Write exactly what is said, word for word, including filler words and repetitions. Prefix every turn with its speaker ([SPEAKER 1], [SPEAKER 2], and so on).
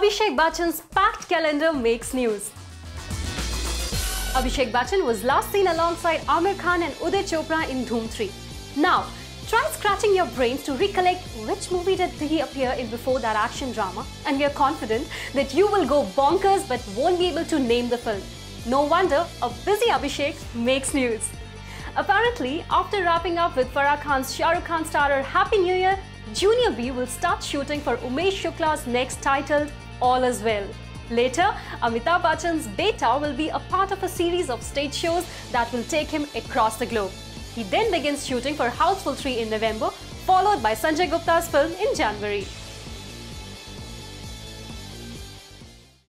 [SPEAKER 1] Abhishek Bachchan's packed calendar makes news. Abhishek Bachchan was last seen alongside Aamir Khan and Uday Chopra in Dhoom three. Now, try scratching your brains to recollect which movie did he appear in before that action drama, and we are confident that you will go bonkers but won't be able to name the film. No wonder a busy Abhishek makes news. Apparently, after wrapping up with Farah Khan's Shah Rukh Khan starrer Happy New Year, Junior B will start shooting for Umesh Shukla's next titled All Is Well. Later, Amitabh Bachchan's Beta will be a part of a series of stage shows that will take him across the globe. He then begins shooting for Houseful three in November, followed by Sanjay Gupta's film in January.